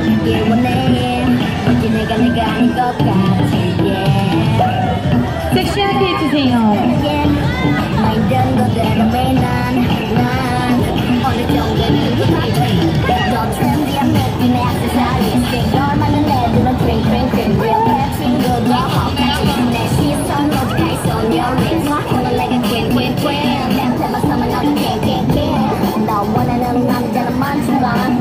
있길 원해 어찌 내가 아닌 것 같지 yeah. 섹시하게 해주세요. yeah. 나 힘든 그대로 매일 난 어느 정도는 그렇지 더 트렌디한 느낌의 액세서리 싱글 많은 애들은 drink drink drink real 내 친구도 헛같이 내 시선 오직하게 on your lips 오늘 내가 queen queen queen 냄새 맡으면 너도 king king king 너 원하는 남자는 많지만